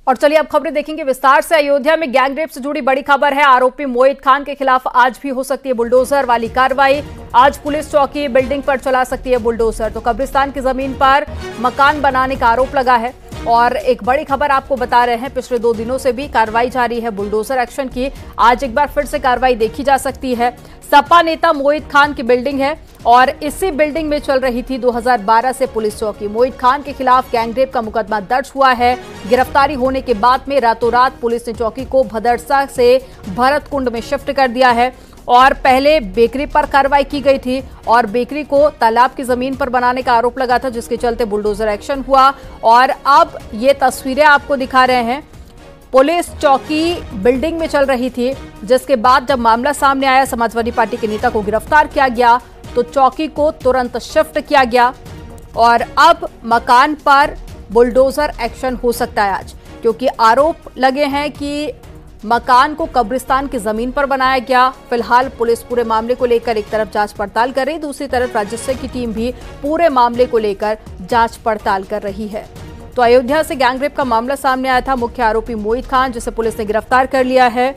और चलिए अब खबरें देखेंगे विस्तार से। अयोध्या में गैंगरेप से जुड़ी बड़ी खबर है। आरोपी मोहित खान के खिलाफ आज भी हो सकती है बुलडोजर वाली कार्रवाई। आज पुलिस चौकी बिल्डिंग पर चला सकती है बुलडोजर। तो कब्रिस्तान की जमीन पर मकान बनाने का आरोप लगा है और एक बड़ी खबर आपको बता रहे हैं, पिछले 2 दिनों से भी कार्रवाई जारी है बुलडोजर एक्शन की। आज एक बार फिर से कार्रवाई देखी जा सकती है। सपा नेता मोहित खान की बिल्डिंग है और इसी बिल्डिंग में चल रही थी 2012 से पुलिस चौकी। मोहित खान के खिलाफ गैंगरेप का मुकदमा दर्ज हुआ है। गिरफ्तारी होने के बाद में रातों रात पुलिस ने चौकी को भदरसा से भरतकुंड में शिफ्ट कर दिया है और पहले बेकरी पर कार्रवाई की गई थी और बेकरी को तालाब की जमीन पर बनाने का आरोप लगा था, जिसके चलते बुलडोजर एक्शन हुआ। और अब ये तस्वीरें आपको दिखा रहे हैं। पुलिस चौकी बिल्डिंग में चल रही थी, जिसके बाद जब मामला सामने आया, समाजवादी पार्टी के नेता को गिरफ्तार किया गया तो चौकी को तुरंत शिफ्ट किया गया और अब मकान पर बुलडोजर एक्शन हो सकता है आज, क्योंकि आरोप लगे हैं कि मकान को कब्रिस्तान की जमीन पर बनाया गया। फिलहाल पुलिस पूरे मामले को लेकर एक तरफ जांच पड़ताल कर रही, दूसरी तरफ राजस्व की टीम भी पूरे मामले को लेकर जांच पड़ताल कर रही है। तो अयोध्या से गैंगरेप का मामला सामने आया था। मुख्य आरोपी मोहित खान, जिसे पुलिस ने गिरफ्तार कर लिया है।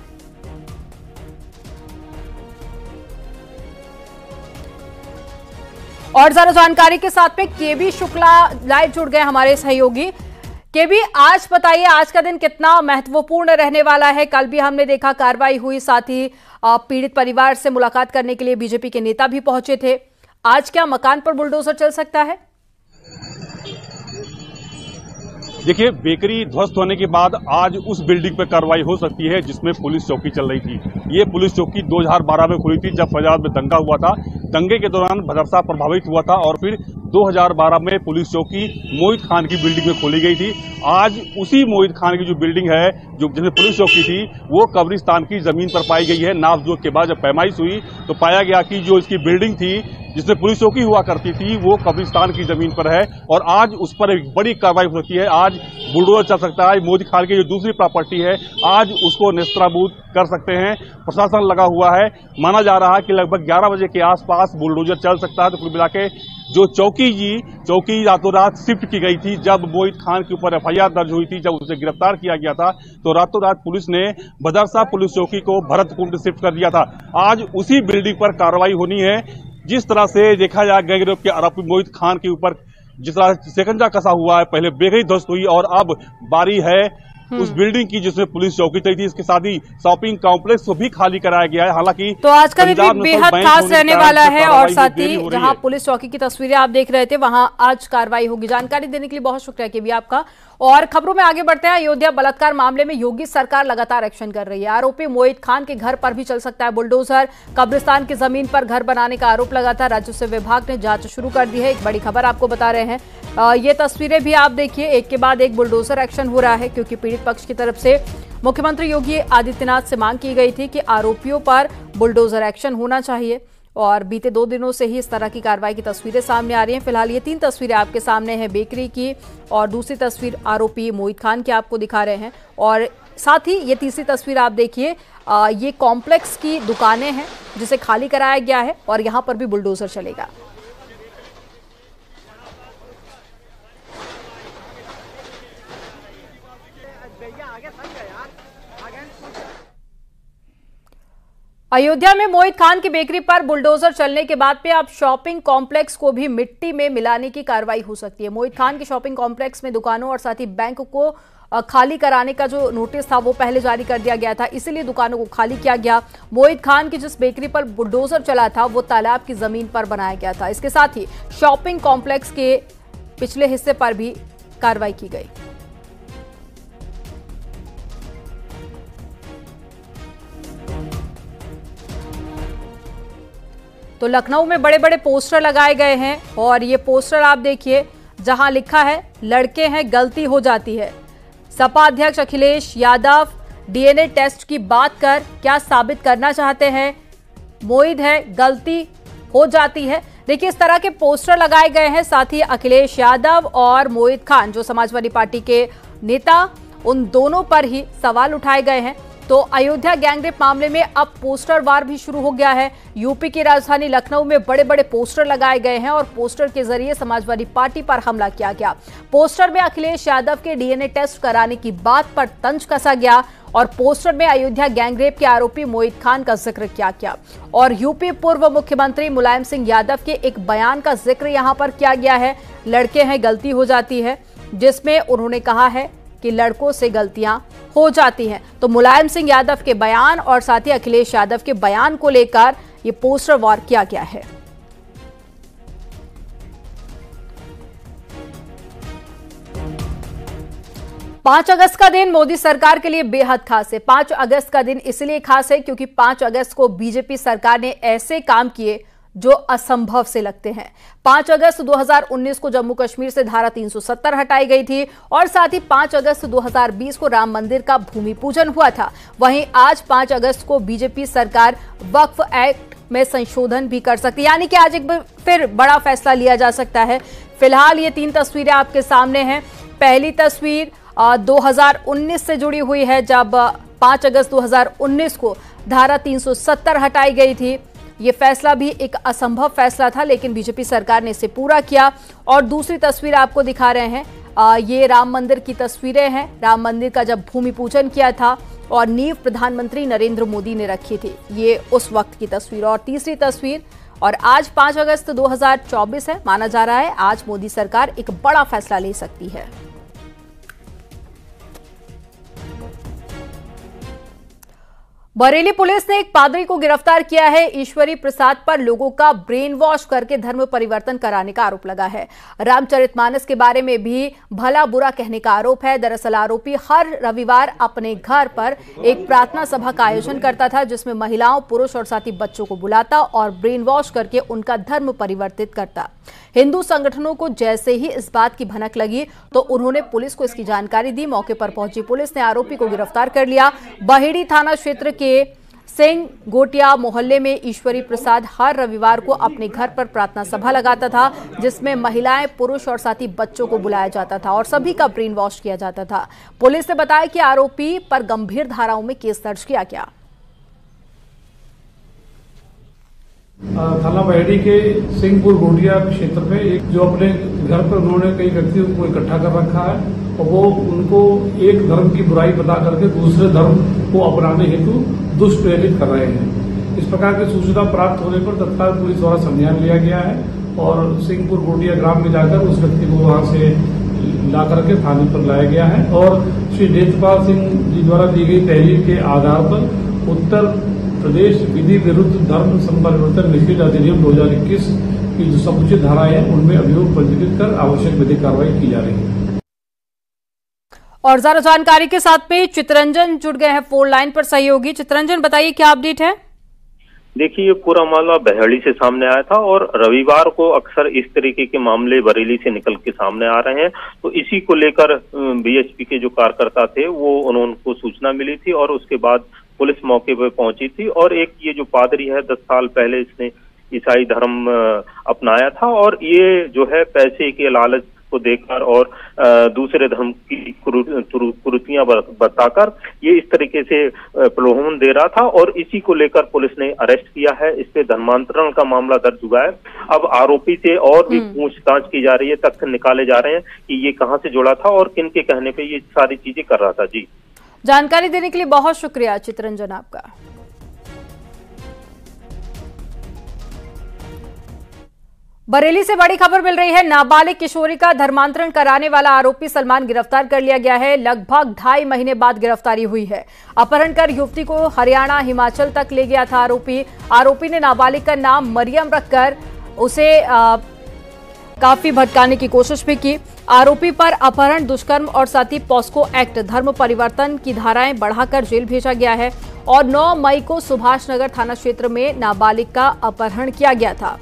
और ज्यादा जानकारी के साथ में केबी शुक्ला लाइव जुड़ गए हमारे सहयोगी। केबी, आज बताइए, आज का दिन कितना महत्वपूर्ण रहने वाला है? कल भी हमने देखा कार्रवाई हुई, साथ ही पीड़ित परिवार से मुलाकात करने के लिए बीजेपी के नेता भी पहुंचे थे। आज क्या मकान पर बुलडोजर चल सकता है? देखिए, बेकरी ध्वस्त होने के बाद आज उस बिल्डिंग पर कार्रवाई हो सकती है जिसमें पुलिस चौकी चल रही थी। ये पुलिस चौकी 2012 में खुली थी, जब फैजाबाद में दंगा हुआ था। दंगे के दौरान भदरसा प्रभावित हुआ था और फिर 2012 में पुलिस चौकी मोहित खान की बिल्डिंग में खोली गई थी। आज उसी मोहित खान की जो बिल्डिंग है, जो जिसमें पुलिस चौकी थी, वो कब्रिस्तान की जमीन पर पाई गई है। नापजोख के बाद जब पैमाइश हुई तो पाया गया कि जो इसकी बिल्डिंग थी जिसमें पुलिस चौकी हुआ करती थी, वो कब्रिस्तान की जमीन पर है और आज उस पर एक बड़ी कार्रवाई हो सकती है। आज बुलडोजर चल सकता है। मोहित खान की जो दूसरी प्रॉपर्टी है, आज उसको नेस्तनाबूद कर सकते हैं। प्रशासन लगा हुआ है। माना जा रहा है कि लगभग 11 बजे के आसपास बुलडोजर चल सकता है। तो कुल मिला के जो चौकी रातों रात शिफ्ट की गई थी, जब मोहित खान के ऊपर एफआईआर दर्ज हुई थी, जब उसे गिरफ्तार किया गया था, तो रातों रात पुलिस ने भदरसा पुलिस चौकी को भरतकुंड शिफ्ट कर दिया था। आज उसी बिल्डिंग पर कार्रवाई होनी है। जिस तरह से देखा जाए, गैंगरेप के आरोपी मोहित खान के ऊपर जिस तरह शिकंजा कसा हुआ है, पहले बेकरी ध्वस्त हुई और अब बारी है उस बिल्डिंग की जिसमें पुलिस चौकी चली थी। इसके साथ ही शॉपिंग कॉम्प्लेक्स को भी खाली कराया गया है। हालांकि तो आज का भी बेहद खास रहने वाला है और साथ ही जहां पुलिस चौकी की तस्वीरें आप देख रहे थे, वहां आज कार्रवाई होगी। जानकारी देने के लिए बहुत शुक्रिया केबी आपका। और खबरों में आगे बढ़ते हैं। अयोध्या बलात्कार मामले में योगी सरकार लगातार एक्शन कर रही है। आरोपी मोहित खान के घर पर भी चल सकता है बुलडोजर। कब्रिस्तान की जमीन पर घर बनाने का आरोप लगा था। राजस्व विभाग ने जांच शुरू कर दी है। एक बड़ी खबर आपको बता रहे हैं। ये तस्वीरें भी आप देखिए, एक के बाद एक बुलडोजर एक्शन हो रहा है, क्योंकि पीड़ित पक्ष की तरफ से मुख्यमंत्री योगी आदित्यनाथ से मांग की गई थी कि आरोपियों पर बुलडोजर एक्शन होना चाहिए। और बीते 2 दिनों से ही इस तरह की कार्रवाई की तस्वीरें सामने आ रही हैं। फिलहाल ये 3 तस्वीरें आपके सामने हैं, बेकरी की, और दूसरी तस्वीर आरोपी मोहित खान की आपको दिखा रहे हैं। और साथ ही ये तीसरी तस्वीर आप देखिए, ये कॉम्प्लेक्स की दुकानें हैं जिसे खाली कराया गया है और यहाँ पर भी बुलडोजर चलेगा। अयोध्या में मोहित खान की बेकरी पर बुलडोजर चलने के बाद पे अब शॉपिंग कॉम्प्लेक्स को भी मिट्टी में मिलाने की कार्रवाई हो सकती है। मोहित खान के शॉपिंग कॉम्प्लेक्स में दुकानों और साथ ही बैंक को खाली कराने का जो नोटिस था वो पहले जारी कर दिया गया था, इसीलिए दुकानों को खाली किया गया। मोहित खान की जिस बेकरी पर बुलडोजर चला था वो तालाब की जमीन पर बनाया गया था। इसके साथ ही शॉपिंग कॉम्प्लेक्स के पिछले हिस्से पर भी कार्रवाई की गई। तो लखनऊ में बड़े बड़े पोस्टर लगाए गए हैं और ये पोस्टर आप देखिए, जहां लिखा है लड़के हैं गलती हो जाती है। सपा अध्यक्ष अखिलेश यादव डीएनए टेस्ट की बात कर क्या साबित करना चाहते हैं? मोहित है गलती हो जाती है। देखिए, इस तरह के पोस्टर लगाए गए हैं। साथ ही अखिलेश यादव और मोहित खान जो समाजवादी पार्टी के नेता, उन दोनों पर ही सवाल उठाए गए हैं। तो अयोध्या गैंगरेप मामले में अब पोस्टर वार भी शुरू हो गया है। यूपी की राजधानी लखनऊ में बड़े बड़े पोस्टर लगाए गए हैं और पोस्टर के जरिए समाजवादी पार्टी पर हमला किया गया। पोस्टर में अखिलेश यादव के डीएनए टेस्ट कराने की बात पर तंज कसा गया और पोस्टर में अयोध्या गैंगरेप के आरोपी मोहित खान का जिक्र किया गया और यूपी पूर्व मुख्यमंत्री मुलायम सिंह यादव के एक बयान का जिक्र यहां पर किया गया है। लड़के हैं गलती हो जाती है, जिसमें उन्होंने कहा है कि लड़कों से गलतियां हो जाती हैं। तो मुलायम सिंह यादव के बयान और साथ ही अखिलेश यादव के बयान को लेकर यह पोस्टर वॉर किया गया है। पांच अगस्त का दिन मोदी सरकार के लिए बेहद खास है। 5 अगस्त का दिन इसलिए खास है क्योंकि 5 अगस्त को बीजेपी सरकार ने ऐसे काम किए जो असंभव से लगते हैं। 5 अगस्त 2019 को जम्मू कश्मीर से धारा 370 हटाई गई थी और साथ ही 5 अगस्त 2020 को राम मंदिर का भूमि पूजन हुआ था। वहीं आज 5 अगस्त को बीजेपी सरकार वक्फ एक्ट में संशोधन भी कर सकती है, यानी कि आज एक बार फिर बड़ा फैसला लिया जा सकता है। फिलहाल ये 3 तस्वीरें आपके सामने हैं। पहली तस्वीर 2019 से जुड़ी हुई है, जब 5 अगस्त 2019 को धारा 370 हटाई गई थी। ये फैसला भी एक असंभव फैसला था, लेकिन बीजेपी सरकार ने इसे पूरा किया। और दूसरी तस्वीर आपको दिखा रहे हैं, ये राम मंदिर की तस्वीरें हैं। राम मंदिर का जब भूमि पूजन किया था और नींव प्रधानमंत्री नरेंद्र मोदी ने रखी थी, ये उस वक्त की तस्वीर। और तीसरी तस्वीर, और आज 5 अगस्त 2024 है, माना जा रहा है आज मोदी सरकार एक बड़ा फैसला ले सकती है। बरेली पुलिस ने एक पादरी को गिरफ्तार किया है। ईश्वरी प्रसाद पर लोगों का ब्रेन वॉश करके धर्म परिवर्तन कराने का आरोप लगा है। रामचरितमानस के बारे में भी भला बुरा कहने का आरोप है। दरअसल आरोपी हर रविवार अपने घर पर एक प्रार्थना सभा का आयोजन करता था, जिसमें महिलाओं, पुरुष और साथ ही बच्चों को बुलाता और ब्रेन वॉश करके उनका धर्म परिवर्तित करता। हिंदू संगठनों को जैसे ही इस बात की भनक लगी तो उन्होंने पुलिस को इसकी जानकारी दी। मौके पर पहुंची पुलिस ने आरोपी को गिरफ्तार कर लिया। बहेड़ी थाना क्षेत्र के सिंह गोटिया मोहल्ले में ईश्वरी प्रसाद हर रविवार को अपने घर पर प्रार्थना सभा लगाता था, जिसमें महिलाएं, पुरुष और साथ ही बच्चों को बुलाया जाता था और सभी का ब्रेन वॉश किया जाता था। पुलिस ने बताया कि आरोपी पर गंभीर धाराओं में केस दर्ज किया गया। थाना बहेड़ी के सिंहपुर गोटिया क्षेत्र में एक जो अपने घर पर उन्होंने कई व्यक्तियों को इकट्ठा कर रखा है और वो उनको एक धर्म की बुराई बता करके दूसरे धर्म को अपनाने हेतु दुष्प्रेरित कर रहे हैं। इस प्रकार की सूचना प्राप्त होने पर तत्काल पुलिस द्वारा संज्ञान लिया गया है और सिंहपुर गोटिया ग्राम में जाकर उस व्यक्ति को वहां से ला करके थाने पर लाया गया है और श्री नेत्रपाल सिंह जी द्वारा दी गई तहरीर के आधार पर उत्तर प्रदेश विधि विरुद्ध धर्म संपरिवर्तन निषेध अधिनियम 2021 की जो समुचित धाराएं हैं उनमें अभियोग पंजीकृत कर आवश्यक विधिक कार्रवाई की जा रही है। और ज्यादा जानकारी के साथ में चितरंजन जुड़ गए हैं फोन लाइन पर सहयोगी। चितरंजन, बताइए क्या अपडेट है? देखिए, ये पूरा मामला बहेड़ी से सामने आया था और रविवार को अक्सर इस तरीके के मामले बरेली से निकल के सामने आ रहे हैं। तो इसी को लेकर बीएचपी के जो कार्यकर्ता थे वो उनको सूचना मिली थी और उसके बाद पुलिस मौके पर पहुंची थी। और एक ये जो पादरी है 10 साल पहले इसने ईसाई धर्म अपनाया था और ये जो है पैसे के लालच को देकर और दूसरे धर्म की कुरीतियां बताकर ये इस तरीके से प्रलोभन दे रहा था और इसी को लेकर पुलिस ने अरेस्ट किया है। इस पे धर्मांतरण का मामला दर्ज हुआ है। अब आरोपी से और भी पूछताछ की जा रही है, तथ्य निकाले जा रहे हैं कि ये कहां से जुड़ा था और किन के कहने पे ये सारी चीजें कर रहा था। जी, जानकारी देने के लिए बहुत शुक्रिया चितरंजन आपका। बरेली से बड़ी खबर मिल रही है। नाबालिग किशोरी का धर्मांतरण कराने वाला आरोपी सलमान गिरफ्तार कर लिया गया है। लगभग 2.5 महीने बाद गिरफ्तारी हुई है। अपहरण कर युवती को हरियाणा, हिमाचल तक ले गया था आरोपी ने नाबालिग का नाम मरियम रखकर उसे काफी भटकाने की कोशिश भी की। आरोपी पर अपहरण, दुष्कर्म और साथ ही पॉस्को एक्ट धर्म परिवर्तन की धाराएं बढ़ाकर जेल भेजा गया है और 9 मई को सुभाष नगर थाना क्षेत्र में नाबालिग का अपहरण किया गया था।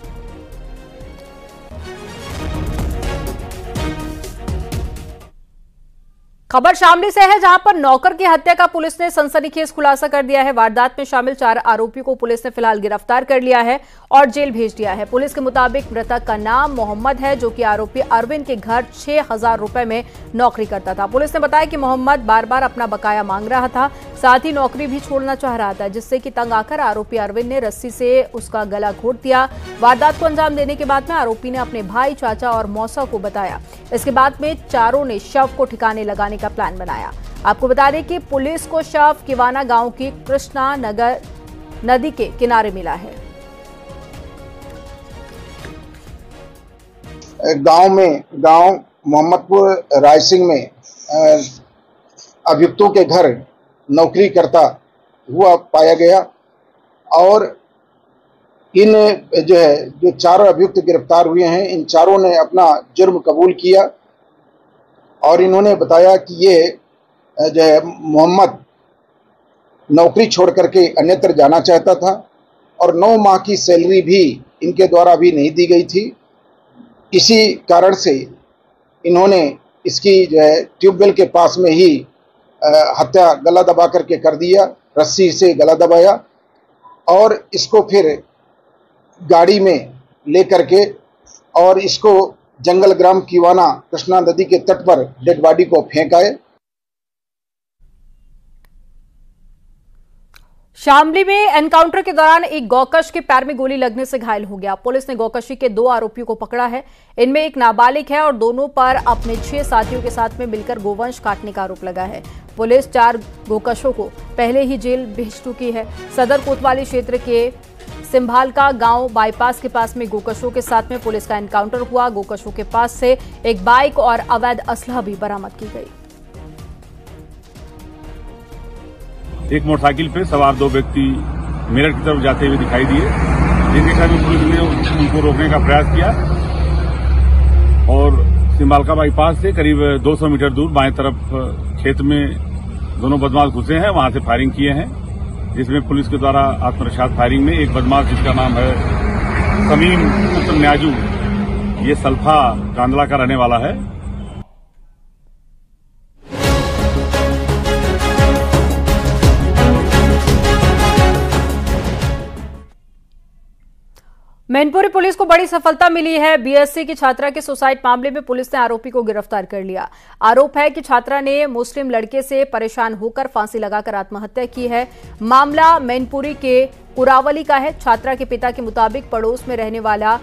खबर शामली से है, जहां पर नौकर की हत्या का पुलिस ने सनसनीखेज खुलासा कर दिया है। वारदात में शामिल 4 आरोपियों को पुलिस ने फिलहाल गिरफ्तार कर लिया है और जेल भेज दिया है। पुलिस के मुताबिक मृतक का नाम मोहम्मद है, जो कि आरोपी अरविंद के घर 6,000 रुपए में नौकरी करता था। पुलिस ने बताया कि मोहम्मद बार बार अपना बकाया मांग रहा था, साथ ही नौकरी भी छोड़ना चाह रहा था, जिससे कि तंग आकर आरोपी अरविंद ने रस्सी से उसका गला घोट दिया। वारदात को अंजाम देने के बाद में आरोपी ने अपने भाई, चाचा और मौसा को बताया। इसके बाद में चारों ने शव को ठिकाने लगाने का प्लान बनाया। आपको बता दें कि पुलिस को शव किवाना गांव की कृष्णा नगर नदी के किनारे मिला है। गांव मोहम्मदपुर रायसिंह में अभियुक्तों के घर नौकरी करता हुआ पाया गया और इन जो 4 अभियुक्त गिरफ्तार हुए हैं, इन चारों ने अपना जुर्म कबूल किया और इन्होंने बताया कि ये मोहम्मद नौकरी छोड़ करके अन्यत्र जाना चाहता था और 9 माह की सैलरी भी इनके द्वारा भी नहीं दी गई थी। इसी कारण से इन्होंने इसकी ट्यूबवेल के पास में ही हत्या गला दबा करके कर दिया, रस्सी से गला दबाया और इसको फिर गाड़ी में ले करके और इसको जंगल ग्राम किवाना कृष्णा नदी के तट पर डेड बॉडी को फेंक आए। शामली में एनकाउंटर के दौरान एक गौकश के पैर में गोली लगने से घायल हो गया। पुलिस ने गौकशी के 2 आरोपियों को पकड़ा है। इनमें एक नाबालिग है और दोनों पर अपने 6 साथियों के साथ में मिलकर गोवंश काटने का आरोप लगा है। पुलिस 4 गौकशों को पहले ही जेल भेज चुकी है। सदर कोतवाली क्षेत्र के सिंभालका गांव बाईपास के पास में गोकशों के साथ में पुलिस का एनकाउंटर हुआ। गोकशों के पास से एक बाइक और अवैध असलहा भी बरामद की गई। एक मोटरसाइकिल पे सवार 2 व्यक्ति मेरठ की तरफ जाते हुए दिखाई दिए, जिनके साथ पुलिस ने उनको रोकने का प्रयास किया और सिंभालका बाईपास से करीब 200 मीटर दूर बाएं तरफ खेत में दोनों बदमाश घुसे हैं, वहां से फायरिंग किए हैं, जिसमें पुलिस के द्वारा आत्मरक्षात फायरिंग में एक बदमाश, जिसका नाम है समीम पुत्र न्याजू, ये सल्फा कांदला का रहने वाला है। मैनपुरी पुलिस को बड़ी सफलता मिली है। बीएससी की छात्रा के सुसाइड मामले में पुलिस ने आरोपी को गिरफ्तार कर लिया। आरोप है कि छात्रा ने मुस्लिम लड़के से परेशान होकर फांसी लगाकर आत्महत्या की है। मामला मैनपुरी के कुरावली का है। छात्रा के पिता के मुताबिक पड़ोस में रहने वाला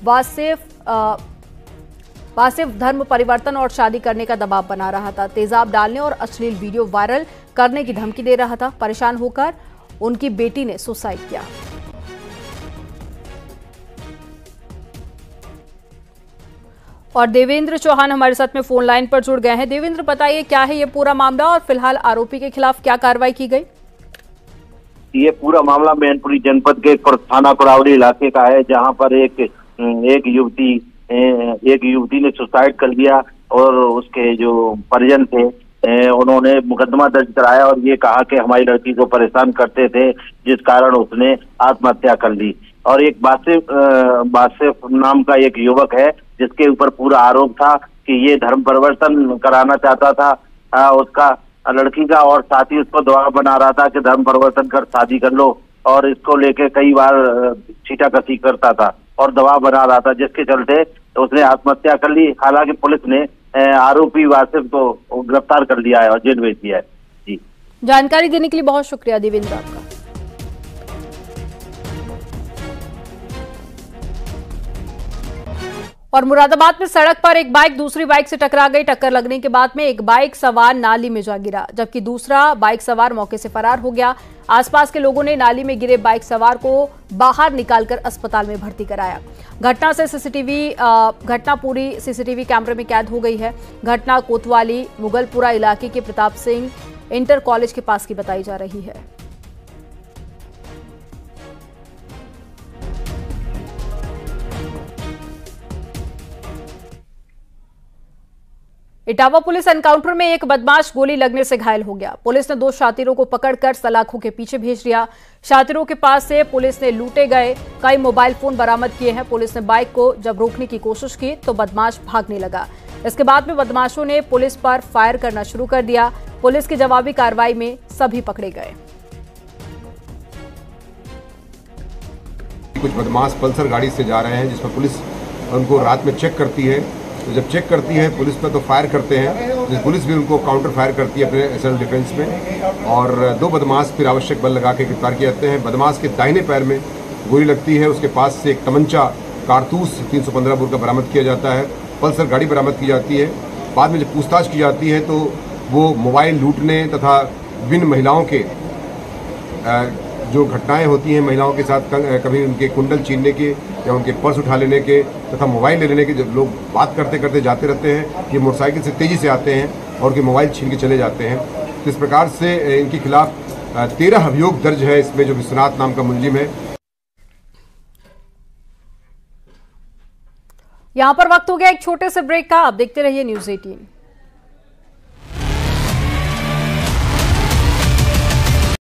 वासिफ धर्म परिवर्तन और शादी करने का दबाव बना रहा था। तेजाब डालने और अश्लील वीडियो वायरल करने की धमकी दे रहा था। परेशान होकर उनकी बेटी ने सुसाइड किया। और देवेंद्र चौहान हमारे साथ में फोन लाइन पर जुड़ गए हैं। देवेंद्र, बताइए क्या है ये पूरा मामला और फिलहाल आरोपी के खिलाफ क्या कार्रवाई की गई? ये पूरा मामला मैनपुरी जनपद के थाना कुरावली इलाके का है, जहां पर एक युवती ने सुसाइड कर लिया और उसके जो परिजन थे उन्होंने मुकदमा दर्ज कराया और ये कहा कि हमारी लड़की को परेशान करते थे, जिस कारण उसने आत्महत्या कर ली। और एक बासिफ नाम का एक युवक है, जिसके ऊपर पूरा आरोप था कि ये धर्म परिवर्तन कराना चाहता था उसका लड़की का, और साथ ही उसको दबाव बना रहा था कि धर्म परिवर्तन कर शादी कर लो, और इसको लेके कई बार छीटाकसी करता था और दबाव बना रहा था, जिसके चलते उसने आत्महत्या कर ली। हालांकि पुलिस ने आरोपी वासिफ को गिरफ्तार कर लिया है और जेल भेज दिया है। जी, जानकारी देने के लिए बहुत शुक्रिया देवेंद्र आपका। और मुरादाबाद में सड़क पर एक बाइक दूसरी बाइक से टकरा गई। टक्कर लगने के बाद में एक बाइक सवार नाली में जा गिरा, जबकि दूसरा बाइक सवार मौके से फरार हो गया। आसपास के लोगों ने नाली में गिरे बाइक सवार को बाहर निकालकर अस्पताल में भर्ती कराया। घटना पूरी सीसीटीवी कैमरे में कैद हो गई है। घटना कोतवाली मुगलपुरा इलाके के प्रताप सिंह इंटर कॉलेज के पास की बताई जा रही है। इटावा पुलिस एनकाउंटर में एक बदमाश गोली लगने से घायल हो गया। पुलिस ने 2 शातिरों को पकड़कर सलाखों के पीछे भेज दिया। शातिरों के पास से पुलिस ने लूटे गए कई मोबाइल फोन बरामद किए हैं। पुलिस ने बाइक को जब रोकने की कोशिश की तो बदमाश भागने लगा। इसके बाद में बदमाशों ने पुलिस पर फायर करना शुरू कर दिया। पुलिस की जवाबी कार्रवाई में सभी पकड़े गए। कुछ बदमाश पल्सर गाड़ी से जा रहे हैं, जिसमें पुलिस उनको रात में चेक करती है। तो जब चेक करती है पुलिस पर तो फायर करते हैं। पुलिस भी उनको काउंटर फायर करती है अपने सेल्फ डिफेंस में, और 2 बदमाश फिर आवश्यक बल लगा के गिरफ्तार किए जाते हैं। बदमाश के दाहिने पैर में गोली लगती है। उसके पास से एक तमंचा कारतूस 315 बोर का बरामद किया जाता है। पल्सर गाड़ी बरामद की जाती है। बाद में जब पूछताछ की जाती है तो वो मोबाइल लूटने तथा विभिन्न महिलाओं के जो घटनाएं होती हैं महिलाओं के साथ, कभी उनके कुंडल छीनने के या उनके पर्स उठा लेने के तथा मोबाइल ले लेने के, जब लोग बात करते करते जाते रहते हैं, ये मोटरसाइकिल से तेज़ी से आते हैं और उनके मोबाइल छीन के चले जाते हैं। तो इस प्रकार से इनके खिलाफ 13 अभियोग दर्ज है। इसमें जो विश्वनाथ नाम का मुलजिम है। यहां पर वक्त हो गया एक छोटे से ब्रेक का। आप देखते रहिए न्यूज़ 18।